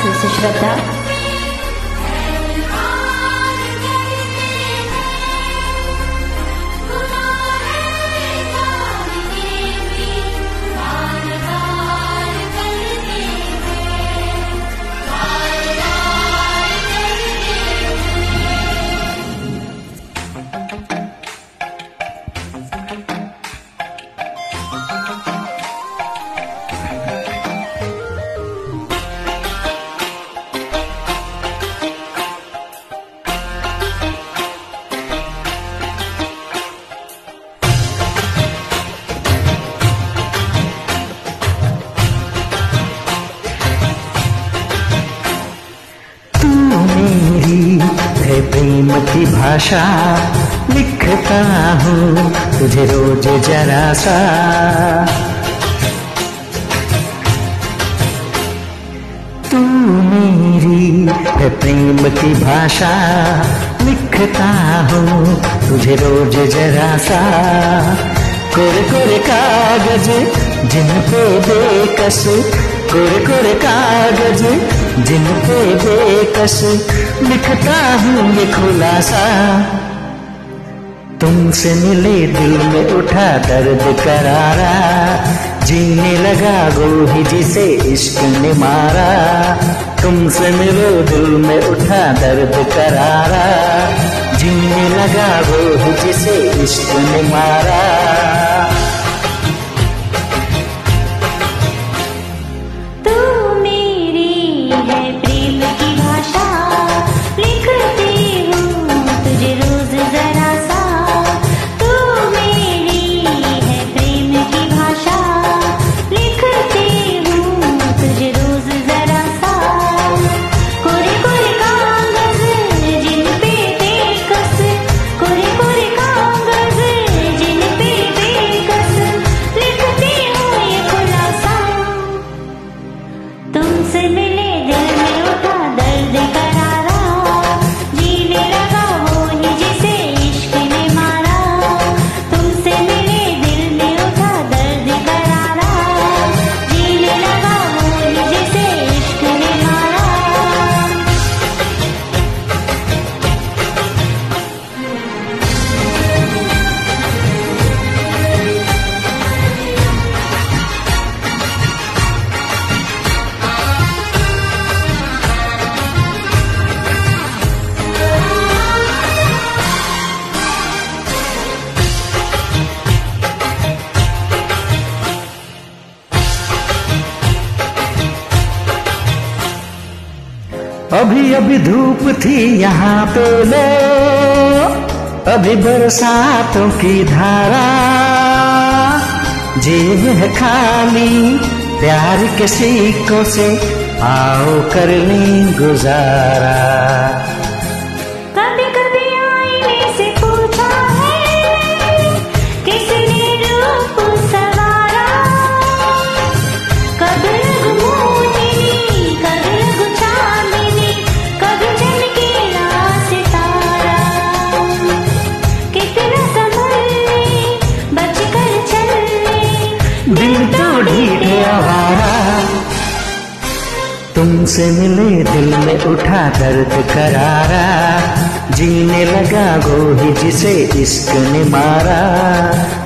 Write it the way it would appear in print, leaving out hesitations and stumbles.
दिल से श्रद्धा। है प्रेम की भाषा, लिखता हूँ तुझे रोज जरा सा। तू मेरी है प्रेम की भाषा, लिखता हूँ तुझे रोज जरा सा। कोरे कोरे कागज जिन पे बेकस, कोरे कोरे कागज जिन पे बेकस, लिखता हूँ ये खुलासा। तुमसे मिले दिल में उठा दर्द करारा, जीने लगा वो ही जिसे इश्क ने मारा। तुमसे मिले दिल में उठा दर्द करारा, जीने लगा वो ही जिसे इश्क ने मारा। अभी अभी धूप थी यहाँ पे लो, अभी बरसातों की धारा। जेब है खाली प्यार के सिक्कों से, आओ कर लें गुजारा। कभी कभी आईने से पूछा है किसने रूप सवारा, कब रंग मोहिनी कब रंग चांदनी, कब चमकीला सितारा। कितना संभले बचकर चले, दिल तो ढीठे आवारा। तुमसे मिले दिल में उठा दर्द करारा, जीने लगा वो ही जिसे इश्क ने मारा।